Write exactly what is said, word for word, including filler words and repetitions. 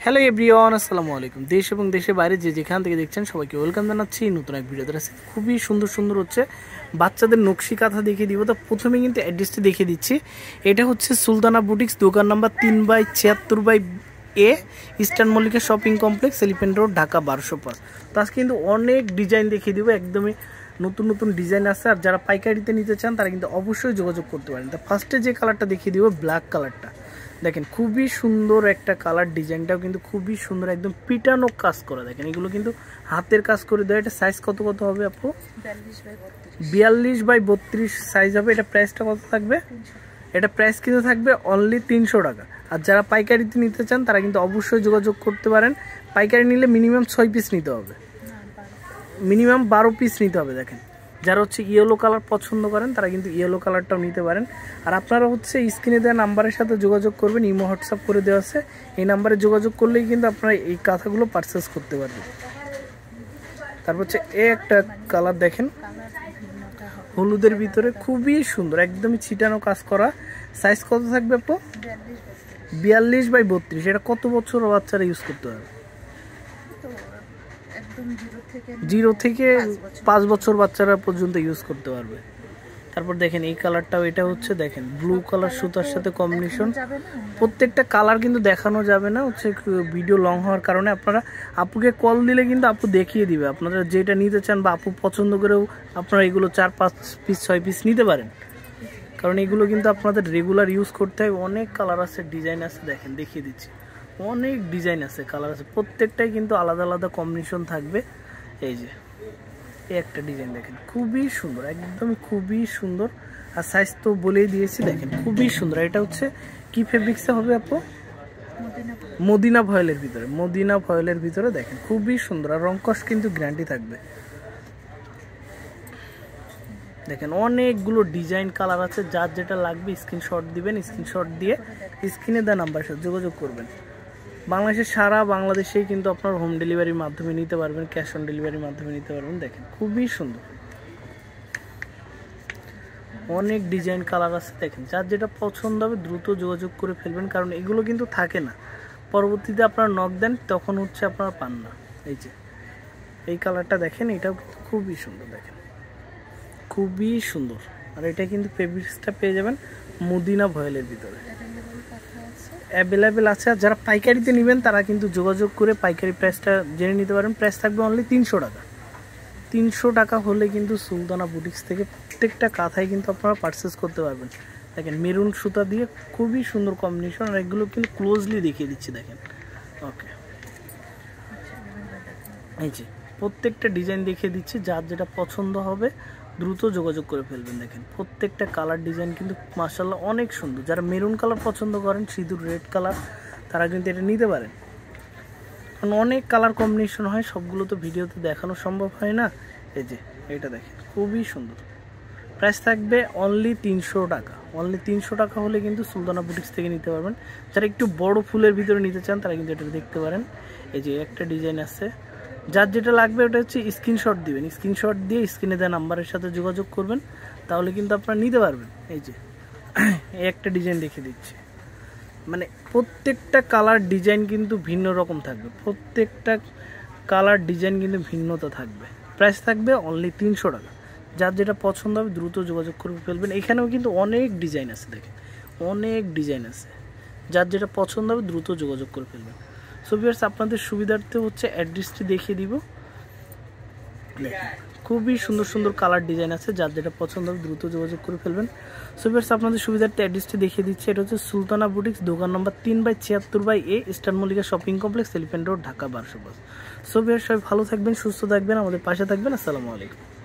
Hello everyone, আসসালামু আলাইকুম। দেশ এবং দেশের বাইরে যে যেখান থেকে দেখছেন সবাইকে ওয়েলকাম জানাচ্ছি নতুন এক ভিডিওতে। খুবই সুন্দর সুন্দর হচ্ছে বাচ্চাদের নকশি কাঁথা দেখিয়ে দিব। তো প্রথমে কিন্তু অ্যাড্রেসটি দেখিয়ে দিচ্ছি। এটা হচ্ছে সুলতানা বুটিক্স, দোকান নাম্বার তিন বাই ছিয়াত্তর by A, Eastern Mallika Shopping Complex, Elephant Road, Dhaka বারোশো পাঁচ। তো আজকে কিন্তু অনেক ডিজাইন দেখিয়ে দিব, একদমই নতুন নতুন ডিজাইন আছে। আর যারা পাইকারিতে নিতে চান তারা কিন্তু অবশ্যই যোগাযোগ করতে পারেন। তো ফার্স্টে যে কালারটা দেখিয়ে দিব, ব্ল্যাক কালারটা দেখেন, খুবই সুন্দর একটা কালার। ডিজাইনটাও কিন্তু খুবই সুন্দর, একদম পিটানো কাজ করা। দেখেন এগুলো কিন্তু হাতের কাজ করে দেয়। এটা সাইজ কত কত হবে আপু? বিয়াল্লিশ বাই বত্রিশ সাইজ হবে। এটা প্রাইসটা কত থাকবে? এটা প্রাইস কিন্তু থাকবে অনলি তিনশো টাকা। আর যারা পাইকারিতে নিতে চান তারা কিন্তু অবশ্যই যোগাযোগ করতে পারেন। পাইকারি নিলে মিনিমাম ছয় পিস নিতে হবে, মিনিমাম বারো পিস নিতে হবে। দেখেন যারা হচ্ছে ইয়েলো কালার পছন্দ করেন তারা কিন্তু ইয়েলো কালারটাও নিতে পারেন। আর আপনারা হচ্ছে স্ক্রিনে দেওয়া নাম্বারের সাথে যোগাযোগ করবেন, ইমো হোয়াটসঅ্যাপ করে দেওয়া আছে। এই নাম্বারে যোগাযোগ করলেই কিন্তু আপনারা এই কাঁথাগুলো পারচেস করতে পারবেন। তারপর হচ্ছে এ একটা কালার দেখেন, হলুদের ভিতরে, খুবই সুন্দর, একদমই ছিটানো কাজ করা। সাইজ কত থাকবে আপু? বিয়াল্লিশ বাই বত্রিশ। এটা কত বছর বাচ্চারা ইউজ করতে পারবে? জিরো থেকে পাঁচ বছর বাচ্চারা পর্যন্ত ইউজ করতে পারবে। তারপর দেখেন এই কালারটাও, এটা হচ্ছে দেখেন ব্লু কালার সুতার সাথে কম্বিনেশন। প্রত্যেকটা কালার কিন্তু দেখানো যাবে না, হচ্ছে ভিডিও লং হওয়ার কারণে। আপনারা আপুকে কল দিলে কিন্তু আপু দেখিয়ে দিবে। আপনারা যেটা নিতে চান বা আপু পছন্দ করেও আপনারা এগুলো চার পাঁচ পিস ছয় পিস নিতে পারেন, কারণ এগুলো কিন্তু আপনাদের রেগুলার ইউজ করতে হয়। অনেক কালার আছে, ডিজাইন আছে, দেখেন দেখিয়ে দিচ্ছি। অনেক ডিজাইন আছে, কালার আছে, প্রত্যেকটাই কিন্তু আলাদা আলাদা কম্বিনেশন থাকবে। এই যে এই একটা ডিজাইন দেখেন, খুবই সুন্দর, একদম খুবই সুন্দর। আর সাইজ তো বলেই দিয়েছি, দেখেন খুবই সুন্দর। এটা হচ্ছে কি ফেব্রিক্সে হবে আপু? মদিনা ভয়েলের ভিতরে, মদিনা ভয়েলের ভিতরে দেখেন খুবই সুন্দর। আর রংকশ কিন্তু গ্যারান্টি থাকবে। দেখেন অনেকগুলো ডিজাইন কালার আছে, যার যেটা লাগবে স্ক্রিনশট দিবেন। স্ক্রিনশট দিয়ে স্ক্রিনে দেওয়া নাম্বারের সাথে যোগাযোগ করবেন। বাংলাদেশের সারা বাংলাদেশেই কিন্তু আপনার হোম ডেলিভারির মাধ্যমে নিতে পারবেন, ক্যাশ অন ডেলিভারির মাধ্যমে নিতে পারবেন। দেখেন খুবই সুন্দর, অনেক ডিজাইন কালার আছে। দেখেন যার যেটা পছন্দ হবে দ্রুত যোগাযোগ করে ফেলবেন, কারণ এগুলো কিন্তু থাকে না। পরবর্তীতে আপনারা নক দেন তখন হচ্ছে আপনারা পান না। এই যে এই কালারটা দেখেন, এটাও খুবই সুন্দর, দেখেন খুবই সুন্দর। আর এটা কিন্তু ফেব্রিক্সটা পেয়ে যাবেন মদিনা ভয়েলের ভিতরে, অ্যাভেলেবেল আছে। আর যারা পাইকারিতে নেবেন তারা কিন্তু যোগাযোগ করে পাইকারি প্রাইসটা জেনে নিতে পারেন। প্রাইস থাকবে অনলি তিনশো টাকা। তিনশো টাকা হলে কিন্তু সুলতানা বুটিক্স থেকে প্রত্যেকটা কাঁথায় কিন্তু আপনারা পারচেস করতে পারবেন। দেখেন মেরুন সুতা দিয়ে খুবই সুন্দর কম্বিনেশন। আর এগুলো কিন্তু ক্লোজলি দেখিয়ে দিচ্ছি, দেখেন। ওকে, এই যে প্রত্যেকটা ডিজাইন দেখিয়ে দিচ্ছি, যার যেটা পছন্দ হবে দ্রুত যোগাযোগ করে ফেলবেন। দেখেন প্রত্যেকটা কালার ডিজাইন কিন্তু মাশাআল্লাহ অনেক সুন্দর। যারা মেরুন কালার পছন্দ করেন, সিঁদুর রেড কালার, তারা কিন্তু এটা নিতে পারেন। কারণ অনেক কালার কম্বিনেশন হয়, সবগুলো তো ভিডিওতে দেখানো সম্ভব হয় না। এই যে এটা দেখেন খুবই সুন্দর। প্রাইস থাকবে অনলি তিনশো টাকা। অনলি তিনশো টাকা হলে কিন্তু সুলতানা বুটিক্স থেকে নিতে পারবেন। যারা একটু বড় ফুলের ভিতরে নিতে চান তারা কিন্তু এটা দেখতে পারেন। এই যে একটা ডিজাইন আছে, যার যেটা লাগবে ওটা হচ্ছে স্ক্রিনশট দিবেন। স্ক্রিনশট দিয়ে স্ক্রিনে দেওয়া নাম্বারের সাথে যোগাযোগ করবেন, তাহলে কিন্তু আপনারা নিতে পারবেন। এই যে এই একটা ডিজাইন দেখে দিচ্ছি, মানে প্রত্যেকটা কালার ডিজাইন কিন্তু ভিন্ন রকম থাকবে। প্রত্যেকটা কালার ডিজাইন কিন্তু ভিন্নতা থাকবে। প্রাইস থাকবে অনলি তিনশো টাকা। যার যেটা পছন্দ হবে দ্রুত যোগাযোগ করে ফেলবেন। এখানেও কিন্তু অনেক ডিজাইন আছে, দেখেন অনেক ডিজাইন আছে। যার যেটা পছন্দ হবে দ্রুত যোগাযোগ করে ফেলবেন। সো ভিউয়ার্স, আপনাদের সুবিধার্থে হচ্ছে অ্যাড্রেসটি দেখিয়ে দিব। খুবই সুন্দর সুন্দর কালার ডিজাইন আছে, যার যেটা পছন্দ হবে দ্রুত যোগাযোগ করে ফেলবেন। সো ভিউয়ার্স, আপনাদের সুবিধার্থে অ্যাড্রেসটি দেখিয়ে দিচ্ছি। এটা হচ্ছে সুলতানা বুটিক্স, দোকান নম্বর তিন বাই ছিয়াত্তর by A, Eastern Mallika Shopping Complex, Elephant Road, Dhaka বারোশো পাঁচ। সো ভিউয়ার্স, সবাই ভালো থাকবেন, সুস্থ থাকবেন, আমাদের পাশে থাকবেন। আসসালামু আলাইকুম।